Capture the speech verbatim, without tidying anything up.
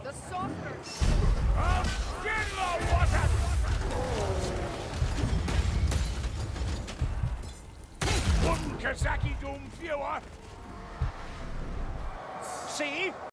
The softer. Auf Stirlo, Water! One Kazaki Doom Viewer! See?